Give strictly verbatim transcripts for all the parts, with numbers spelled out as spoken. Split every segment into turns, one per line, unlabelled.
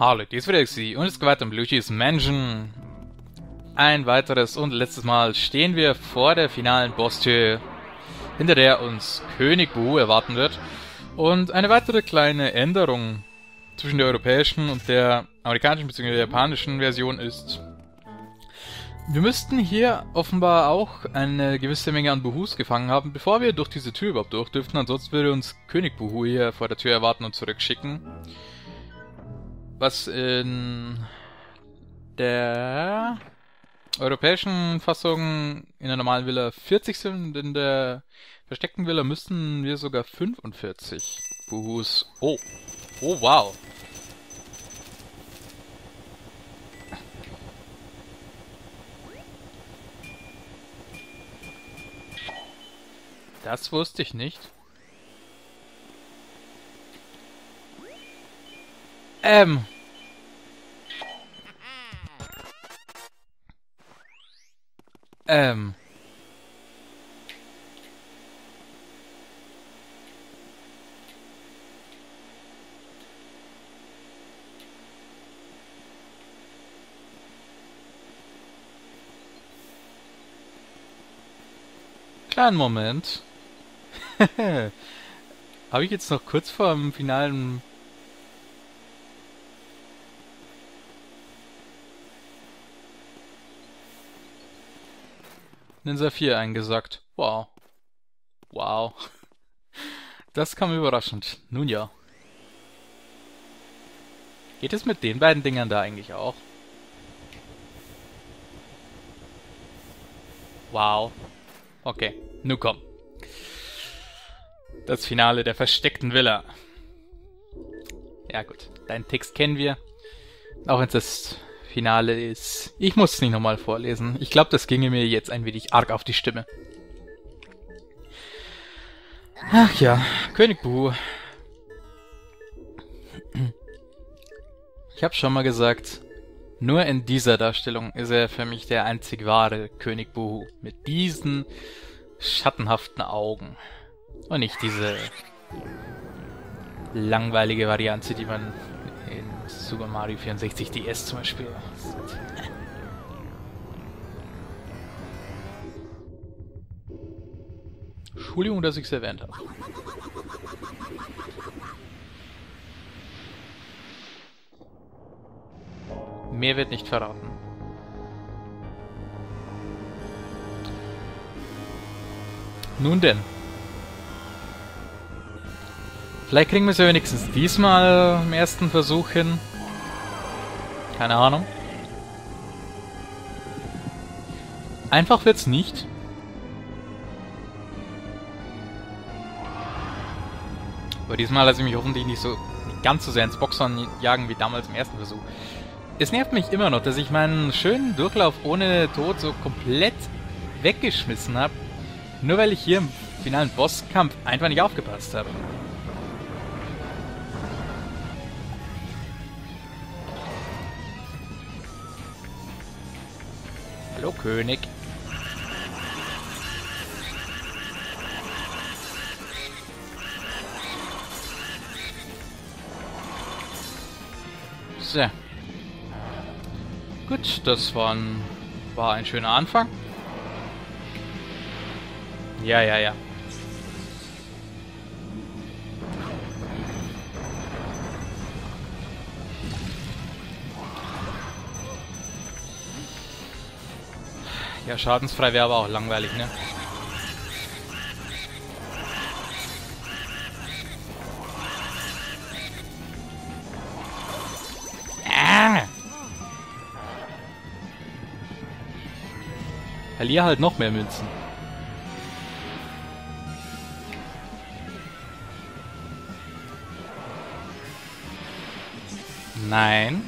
Hallo, dies ist wieder Xi und es geht weiter mit Luigi's Mansion. Ein weiteres und letztes Mal stehen wir vor der finalen Bosstür, hinter der uns König Boo erwarten wird. Und eine weitere kleine Änderung zwischen der europäischen und der amerikanischen bzw. der japanischen Version ist: Wir müssten hier offenbar auch eine gewisse Menge an Boos gefangen haben, bevor wir durch diese Tür überhaupt durch dürften. Ansonsten würde uns König Boo hier vor der Tür erwarten und zurückschicken. Was in der europäischen Fassung in der normalen Villa vierzig sind, in der versteckten Villa müssten wir sogar fünfundvierzig Boos. Oh, oh wow. Das wusste ich nicht. Ähm. Ähm. Kleinen Moment. Habe ich jetzt noch kurz vor dem finalen einen Saphir eingesackt? Wow. Wow. Das kam überraschend. Nun ja. Geht es mit den beiden Dingern da eigentlich auch? Wow. Okay, nun komm. Das Finale der versteckten Villa. Ja gut, deinen Text kennen wir. Auch wenn es das Finale ist. Ich muss es nicht nochmal vorlesen. Ich glaube, das ginge mir jetzt ein wenig arg auf die Stimme. Ach ja, König Boo. Ich habe schon mal gesagt, nur in dieser Darstellung ist er für mich der einzig wahre König Boo. Mit diesen schattenhaften Augen. Und nicht diese langweilige Variante, die man in Super Mario vierundsechzig D S zum Beispiel sieht. Entschuldigung, dass ich es erwähnt habe. Mehr wird nicht verraten. Nun denn. Vielleicht kriegen wir es ja wenigstens diesmal im ersten Versuch hin. Keine Ahnung. Einfach wird's nicht. Aber diesmal lasse ich mich hoffentlich nicht so nicht ganz so sehr ins Boxhorn jagen wie damals im ersten Versuch. Es nervt mich immer noch, dass ich meinen schönen Durchlauf ohne Tod so komplett weggeschmissen habe. Nur weil ich hier im finalen Bosskampf einfach nicht aufgepasst habe. Hallo König. So. Gut, das war ein, war ein schöner Anfang. Ja, ja, ja. Ja, schadensfrei wäre aber auch langweilig, ne? Ah! Verlier halt noch mehr Münzen. Nein.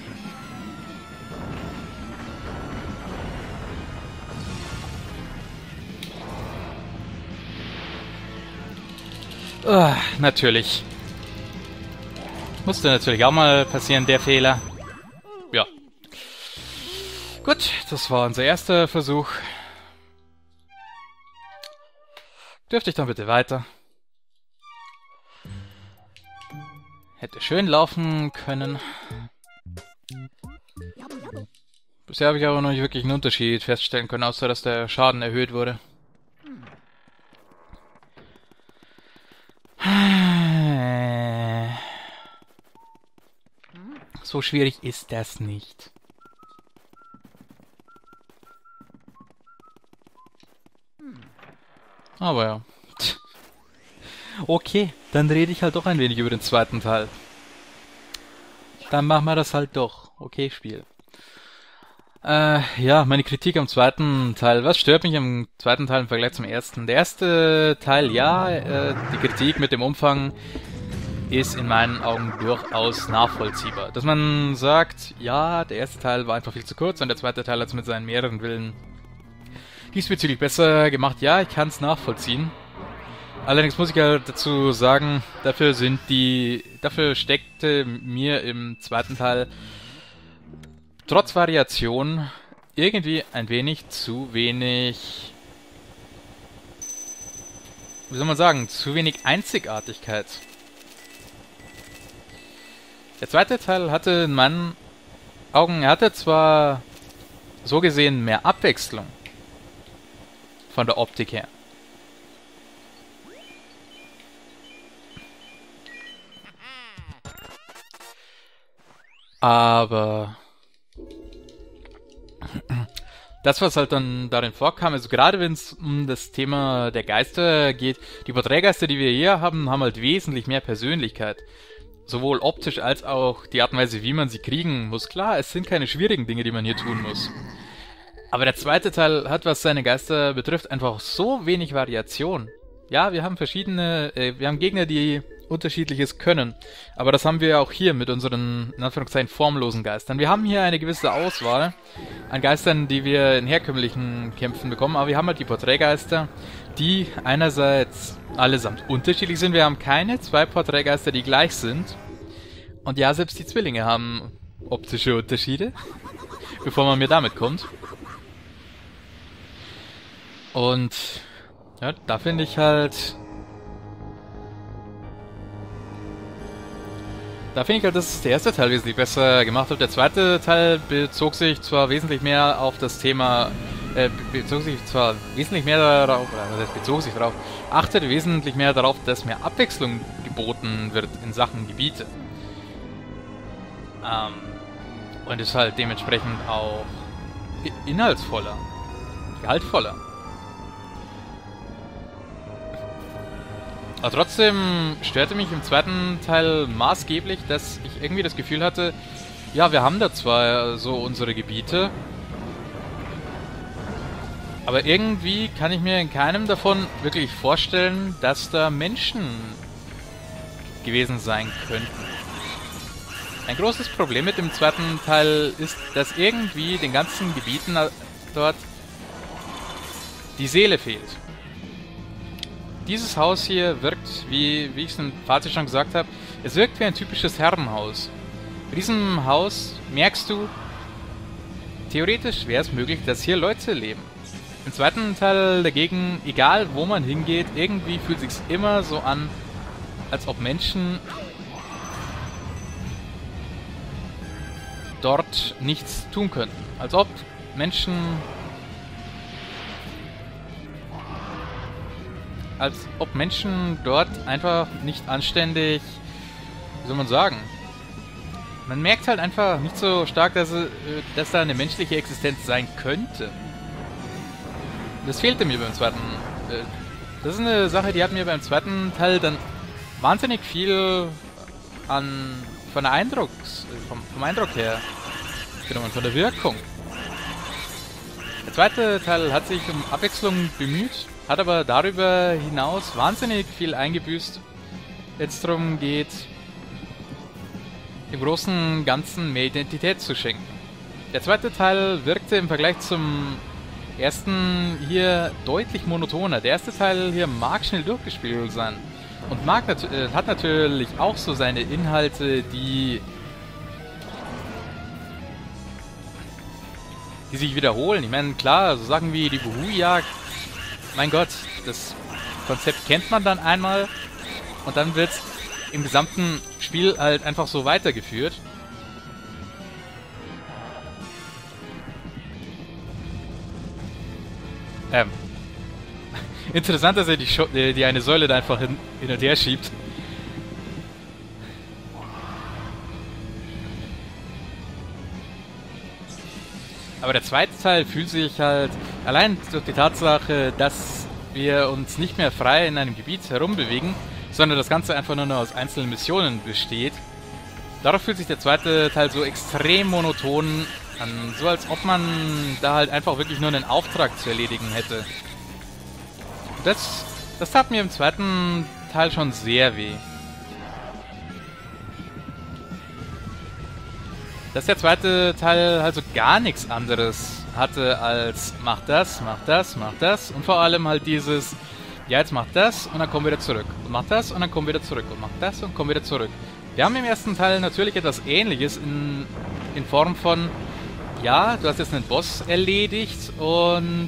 Uh, natürlich. Musste natürlich auch mal passieren, der Fehler. Ja. Gut, das war unser erster Versuch. Dürfte ich dann bitte weiter? Hätte schön laufen können. Bisher habe ich aber noch nicht wirklich einen Unterschied feststellen können, außer dass der Schaden erhöht wurde. So schwierig ist das nicht. Aber ja. Okay, dann rede ich halt doch ein wenig über den zweiten Teil. Dann machen wir das halt doch. Okay, Spiel. Äh, ja, meine Kritik am zweiten Teil. Was stört mich am zweiten Teil im Vergleich zum ersten? Der erste Teil, ja, äh, die Kritik mit dem Umfang ist in meinen Augen durchaus nachvollziehbar. Dass man sagt, ja, der erste Teil war einfach viel zu kurz und der zweite Teil hat es mit seinen mehreren Willen diesbezüglich besser gemacht. Ja, ich kann es nachvollziehen. Allerdings muss ich ja dazu sagen, dafür sind die, dafür steckte mir im zweiten Teil trotz Variation irgendwie ein wenig zu wenig, wie soll man sagen, zu wenig Einzigartigkeit. Der zweite Teil hatte in meinen Augen, er hatte zwar so gesehen mehr Abwechslung von der Optik her. Aber das, was halt dann darin vorkam, also gerade wenn es um das Thema der Geister geht, die Porträtgeister, die wir hier haben, haben halt wesentlich mehr Persönlichkeit. Sowohl optisch als auch die Art und Weise, wie man sie kriegen muss. Klar, es sind keine schwierigen Dinge, die man hier tun muss. Aber der zweite Teil hat, was seine Geister betrifft, einfach so wenig Variation. Ja, wir haben verschiedene, äh, wir haben Gegner, die unterschiedliches können. Aber das haben wir auch hier mit unseren, in Anführungszeichen, formlosen Geistern. Wir haben hier eine gewisse Auswahl an Geistern, die wir in herkömmlichen Kämpfen bekommen. Aber wir haben halt die Porträtgeister, die einerseits allesamt unterschiedlich sind. Wir haben keine zwei Porträtgeister, die gleich sind. Und ja, selbst die Zwillinge haben optische Unterschiede, bevor man mir damit kommt. Und ja, da finde ich halt... Da finde ich halt, dass der erste Teil wesentlich besser gemacht hat. Der zweite Teil bezog sich zwar wesentlich mehr auf das Thema, äh, bezog sich zwar wesentlich mehr darauf, oder was heißt bezog sich darauf, achtete wesentlich mehr darauf, dass mehr Abwechslung geboten wird in Sachen Gebiete. Ähm, und ist halt dementsprechend auch inhaltsvoller, gehaltvoller. Aber trotzdem störte mich im zweiten Teil maßgeblich, dass ich irgendwie das Gefühl hatte, ja, wir haben da zwar so unsere Gebiete, aber irgendwie kann ich mir in keinem davon wirklich vorstellen, dass da Menschen gewesen sein könnten. Ein großes Problem mit dem zweiten Teil ist, dass irgendwie den ganzen Gebieten dort die Seele fehlt. Dieses Haus hier wirkt, wie, wie ich es im Fazit schon gesagt habe, es wirkt wie ein typisches Herrenhaus. Bei diesem Haus merkst du, theoretisch wäre es möglich, dass hier Leute leben. Im zweiten Teil dagegen, egal wo man hingeht, irgendwie fühlt es sich immer so an, als ob Menschen dort nichts tun könnten. Als ob Menschen... als ob Menschen dort einfach nicht anständig, wie soll man sagen, man merkt halt einfach nicht so stark, dass, dass da eine menschliche Existenz sein könnte. Das fehlte mir beim zweiten. Das ist eine Sache, die hat mir beim zweiten Teil dann wahnsinnig viel an, von der Eindrucks, vom, vom Eindruck her genommen, von der Wirkung. Der zweite Teil hat sich um Abwechslung bemüht, hat aber darüber hinaus wahnsinnig viel eingebüßt, wenn es darum geht, dem großen und Ganzen mehr Identität zu schenken. Der zweite Teil wirkte im Vergleich zum ersten hier deutlich monotoner. Der erste Teil hier mag schnell durchgespielt sein und mag nat äh, hat natürlich auch so seine Inhalte, die die sich wiederholen. Ich meine, klar, so Sachen wie die Buhu-Jagd, mein Gott, das Konzept kennt man dann einmal und dann wird es im gesamten Spiel halt einfach so weitergeführt. Ähm. Interessant, dass er die, Scho die, die eine Säule da einfach hin, hin und her schiebt. Aber der zweite Teil fühlt sich halt, allein durch die Tatsache, dass wir uns nicht mehr frei in einem Gebiet herumbewegen, sondern das Ganze einfach nur noch aus einzelnen Missionen besteht. Dadurch fühlt sich der zweite Teil so extrem monoton an, so als ob man da halt einfach wirklich nur einen Auftrag zu erledigen hätte. Das, das tat mir im zweiten Teil schon sehr weh. Dass der zweite Teil halt so gar nichts anderes hatte als mach das, mach das, mach das und vor allem halt dieses, ja jetzt mach das und dann komm wieder zurück und mach das und dann komm wieder zurück und mach das und komm wieder zurück. Wir haben im ersten Teil natürlich etwas Ähnliches in, in Form von, ja, du hast jetzt einen Boss erledigt und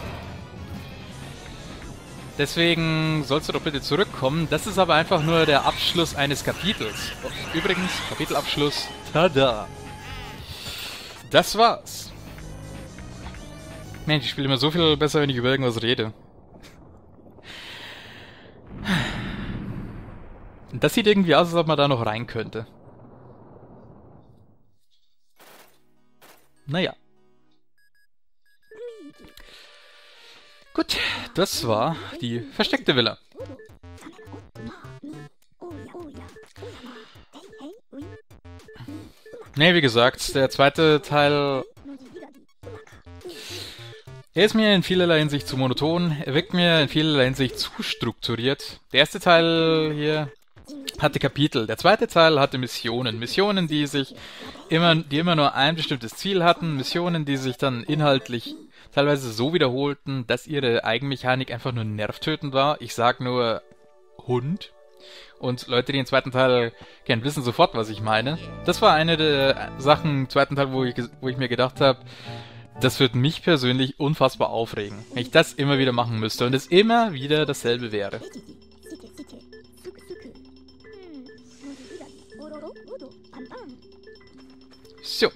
deswegen sollst du doch bitte zurückkommen. Das ist aber einfach nur der Abschluss eines Kapitels. Übrigens, Kapitelabschluss, tada! Das war's. Mensch, ich spiele immer so viel besser, wenn ich über irgendwas rede. Das sieht irgendwie aus, als ob man da noch rein könnte. Naja. Gut, das war die versteckte Villa. Ne, wie gesagt, der zweite Teil... Er ist mir in vielerlei Hinsicht zu monoton, er wirkt mir in vielerlei Hinsicht zu strukturiert. Der erste Teil hier hatte Kapitel, der zweite Teil hatte Missionen. Missionen, die sich immer, die immer nur ein bestimmtes Ziel hatten, Missionen, die sich dann inhaltlich teilweise so wiederholten, dass ihre Eigenmechanik einfach nur nervtötend war. Ich sag nur Hund. Und Leute, die den zweiten Teil kennen, wissen sofort, was ich meine. Das war eine der Sachen im zweiten Teil, wo ich, wo ich mir gedacht habe, das wird mich persönlich unfassbar aufregen, wenn ich das immer wieder machen müsste und es immer wieder dasselbe wäre. So.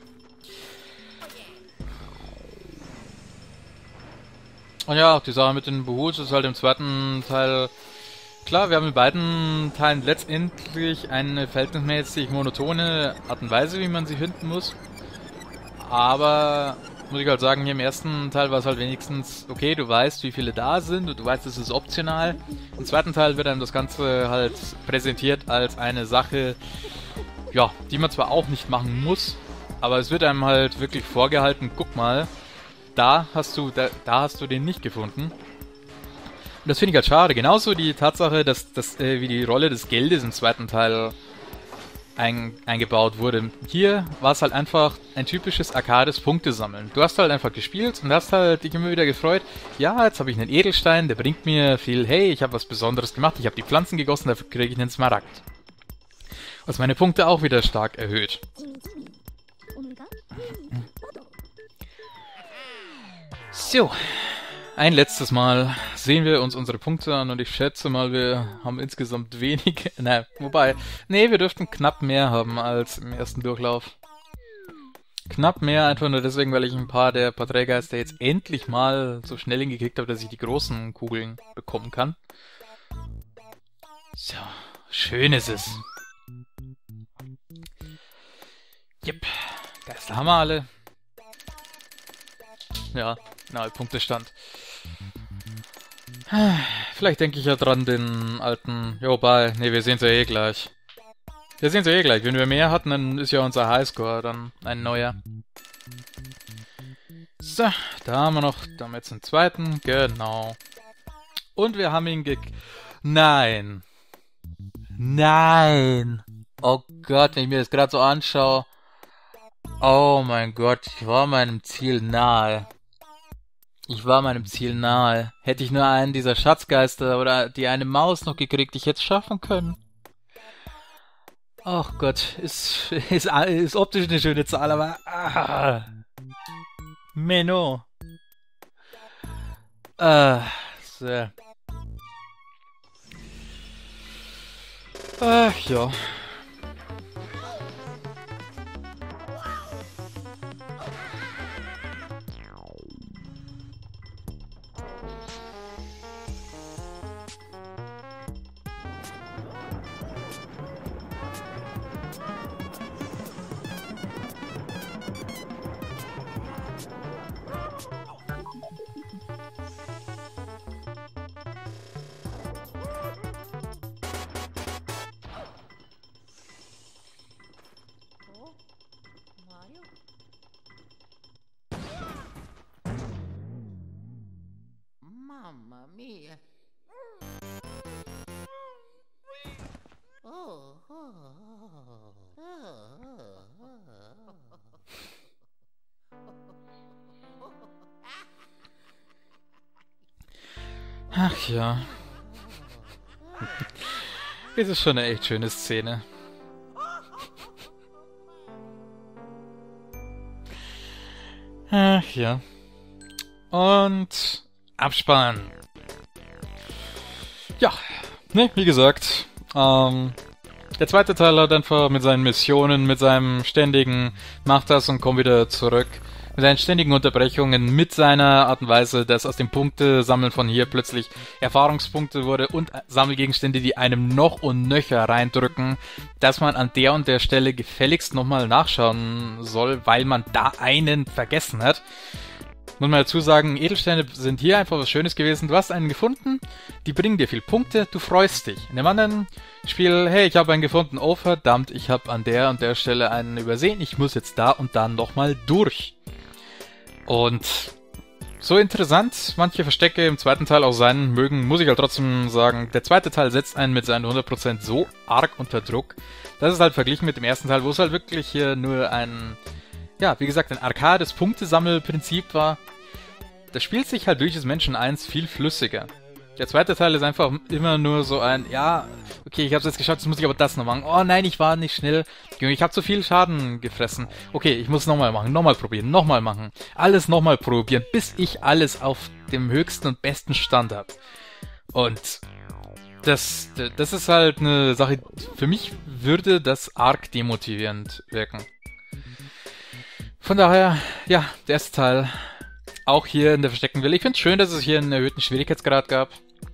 Und ja, auch die Sache mit den Behuts ist halt im zweiten Teil... Klar, wir haben in beiden Teilen letztendlich eine verhältnismäßig monotone Art und Weise, wie man sie finden muss. Aber, muss ich halt sagen, hier im ersten Teil war es halt wenigstens, okay, du weißt, wie viele da sind und du weißt, es ist optional. Im zweiten Teil wird einem das Ganze halt präsentiert als eine Sache, ja, die man zwar auch nicht machen muss, aber es wird einem halt wirklich vorgehalten, guck mal, da hast du, da, da hast du den nicht gefunden. Und das finde ich halt schade. Genauso die Tatsache, dass, dass äh, wie die Rolle des Geldes im zweiten Teil ein, eingebaut wurde. Hier war es halt einfach ein typisches Arcades Punktesammeln. Du hast halt einfach gespielt und hast halt dich immer wieder gefreut, ja, jetzt habe ich einen Edelstein, der bringt mir viel, hey, ich habe was Besonderes gemacht, ich habe die Pflanzen gegossen, dafür kriege ich einen Smaragd. Was meine Punkte auch wieder stark erhöht. So. Ein letztes Mal sehen wir uns unsere Punkte an und ich schätze mal, wir haben insgesamt wenig, ne, wobei, nee, wir dürften knapp mehr haben als im ersten Durchlauf. Knapp mehr, einfach nur deswegen, weil ich ein paar der Porträtgeister jetzt endlich mal so schnell hingekriegt habe, dass ich die großen Kugeln bekommen kann. So, schön ist es. Jep, Geister haben wir alle. Ja, na, Punktestand. Vielleicht denke ich ja dran, den alten... Jo, wobei, ne, wir sehen es ja eh gleich. Wir sehen es ja eh gleich. Wenn wir mehr hatten, dann ist ja unser Highscore dann ein neuer. So, da haben wir noch... Da haben wir jetzt einen zweiten. Genau. Und wir haben ihn ge... Nein. Nein. Oh Gott, wenn ich mir das gerade so anschaue. Oh mein Gott, ich war meinem Ziel nahe. Ich war meinem Ziel nahe. Hätte ich nur einen dieser Schatzgeister oder die eine Maus noch gekriegt, ich hätte es schaffen können. Ach Gott, ist, ist, ist optisch eine schöne Zahl, aber... Ah, Menno. Ah, so. Ach ja.
mia. Oh, oh, oh,
Ach ja. Es ist schon eine echt schöne Szene. Ach ja. Und Abspann. Ja, ne, wie gesagt, ähm, der zweite Teil hat einfach mit seinen Missionen, mit seinem ständigen Mach das und komm wieder zurück, mit seinen ständigen Unterbrechungen, mit seiner Art und Weise, dass aus dem Punktesammeln von hier plötzlich Erfahrungspunkte wurde und Sammelgegenstände, die einem noch und nöcher reindrücken, dass man an der und der Stelle gefälligst nochmal nachschauen soll, weil man da einen vergessen hat. Muss man dazu sagen, Edelsteine sind hier einfach was Schönes gewesen. Du hast einen gefunden, die bringen dir viel Punkte, du freust dich. In dem anderen Spiel, hey, ich habe einen gefunden, oh verdammt, ich habe an der und der Stelle einen übersehen, ich muss jetzt da und dann nochmal durch. Und so interessant manche Verstecke im zweiten Teil auch sein mögen, muss ich halt trotzdem sagen, der zweite Teil setzt einen mit seinen hundert Prozent so arg unter Druck. Das ist halt verglichen mit dem ersten Teil, wo es halt wirklich hier nur ein... Ja, wie gesagt, ein Arcades-Punktesammelprinzip war. Das spielt sich halt durch das Menschen eins viel flüssiger. Der zweite Teil ist einfach immer nur so ein, ja, okay, ich hab's jetzt geschafft, jetzt muss ich aber das noch machen. Oh nein, ich war nicht schnell. Ich habe zu viel Schaden gefressen. Okay, ich muss nochmal machen, nochmal probieren, nochmal machen. Alles nochmal probieren, bis ich alles auf dem höchsten und besten Stand habe. Und das, das ist halt eine Sache, für mich würde das arg demotivierend wirken. Von daher, ja, der erste Teil, auch hier in der versteckten Wille. Ich finde es schön, dass es hier einen erhöhten Schwierigkeitsgrad gab.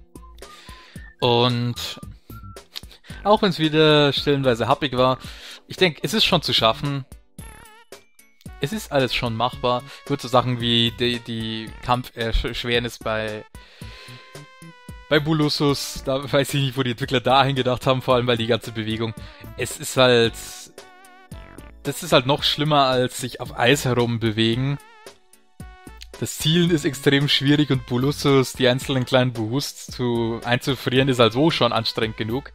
Und auch wenn es wieder stellenweise happig war, ich denke, es ist schon zu schaffen. Es ist alles schon machbar. Gut, so Sachen wie die, die Kampferschwernis bei, bei Bulussus, da weiß ich nicht, wo die Entwickler dahin gedacht haben, vor allem weil die ganze Bewegung, es ist halt... Das ist halt noch schlimmer, als sich auf Eis herum bewegen. Das Zielen ist extrem schwierig und Bulussus, die einzelnen kleinen Boosts zu einzufrieren, ist halt so schon anstrengend genug.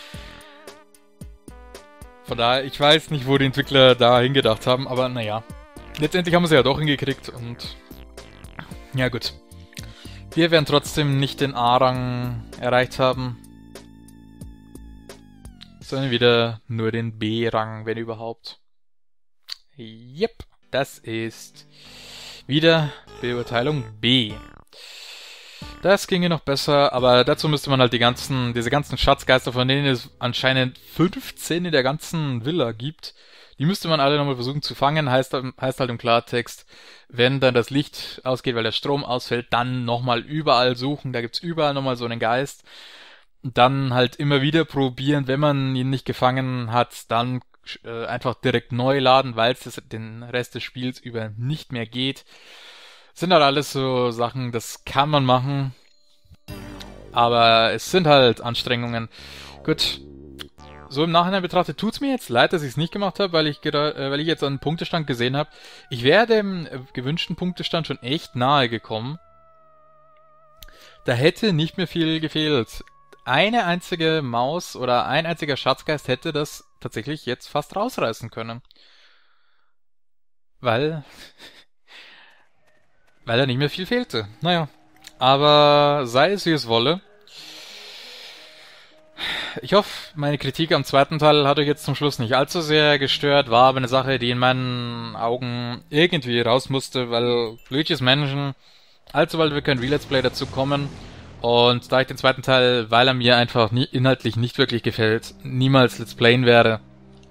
Von daher, ich weiß nicht, wo die Entwickler da hingedacht haben, aber naja. Letztendlich haben wir sie ja doch hingekriegt und... Ja gut. Wir werden trotzdem nicht den A-Rang erreicht haben. Sondern wieder nur den B-Rang, wenn überhaupt. Yep, das ist wieder Beurteilung B. Das ginge noch besser, aber dazu müsste man halt die ganzen, diese ganzen Schatzgeister, von denen es anscheinend fünfzehn in der ganzen Villa gibt, die müsste man alle nochmal versuchen zu fangen, heißt, heißt halt im Klartext, wenn dann das Licht ausgeht, weil der Strom ausfällt, dann nochmal überall suchen, da gibt's überall nochmal so einen Geist. Und dann halt immer wieder probieren, wenn man ihn nicht gefangen hat, dann äh, einfach direkt neu laden, weil es den Rest des Spiels über nicht mehr geht. Sind halt alles so Sachen, das kann man machen, aber es sind halt Anstrengungen. Gut, so im Nachhinein betrachtet tut's mir jetzt leid, dass ich es nicht gemacht habe, weil ich äh, weil ich jetzt einen Punktestand gesehen habe. Ich wäre dem äh, gewünschten Punktestand schon echt nahe gekommen. Da hätte nicht mehr viel gefehlt. Eine einzige Maus oder ein einziger Schatzgeist hätte das tatsächlich jetzt fast rausreißen können. Weil... weil da nicht mehr viel fehlte. Naja, aber sei es wie es wolle. Ich hoffe, meine Kritik am zweiten Teil hat euch jetzt zum Schluss nicht allzu sehr gestört, war aber eine Sache, die in meinen Augen irgendwie raus musste, weil Luigi's Mansion, allzu bald wird kein Re-Let's Play dazu kommen. Und da ich den zweiten Teil, weil er mir einfach nie, inhaltlich nicht wirklich gefällt, niemals Let's Playen werde,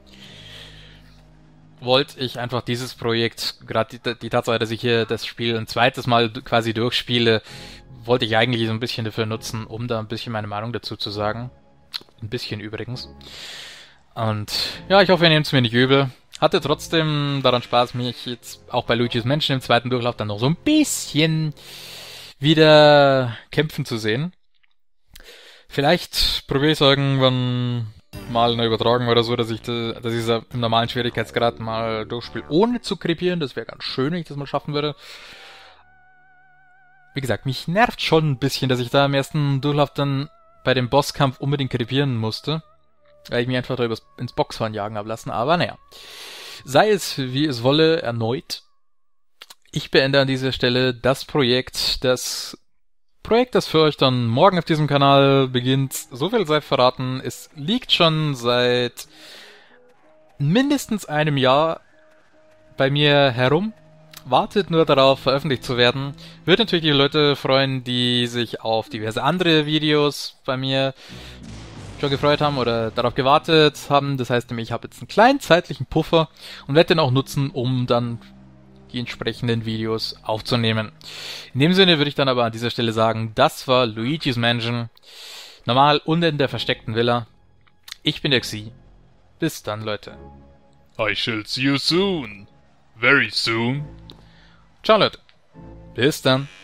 wollte ich einfach dieses Projekt, gerade die, die Tatsache, dass ich hier das Spiel ein zweites Mal quasi durchspiele, wollte ich eigentlich so ein bisschen dafür nutzen, um da ein bisschen meine Meinung dazu zu sagen. Ein bisschen übrigens. Und ja, ich hoffe, ihr nehmt es mir nicht übel. Hatte trotzdem daran Spaß, mich jetzt auch bei Luigi's Mansion im zweiten Durchlauf dann noch so ein bisschen wieder kämpfen zu sehen. Vielleicht probiere ich es irgendwann mal eine Übertragung oder so, dass ich das, dass ich es im normalen Schwierigkeitsgrad mal durchspiele, ohne zu krepieren. Das wäre ganz schön, wenn ich das mal schaffen würde. wie gesagt, mich nervt schon ein bisschen, dass ich da im ersten Durchlauf dann bei dem Bosskampf unbedingt krepieren musste, weil ich mich einfach da übers, ins Boxhorn jagen habe lassen, aber naja. Sei es, wie es wolle, erneut. Ich beende an dieser Stelle das Projekt, das Projekt, das für euch dann morgen auf diesem Kanal beginnt. So viel sei verraten, es liegt schon seit mindestens einem Jahr bei mir herum, wartet nur darauf, veröffentlicht zu werden. Würde natürlich die Leute freuen, die sich auf diverse andere Videos bei mir schon gefreut haben oder darauf gewartet haben. Das heißt nämlich, ich habe jetzt einen kleinen zeitlichen Puffer und werde den auch nutzen, um dann die entsprechenden Videos aufzunehmen. In dem Sinne würde ich dann aber an dieser Stelle sagen, das war Luigi's Mansion. Normal und in der versteckten Villa. Ich bin der Xi. Bis dann, Leute.
I shall see you soon. Very soon.
Ciao, Leute. Bis dann.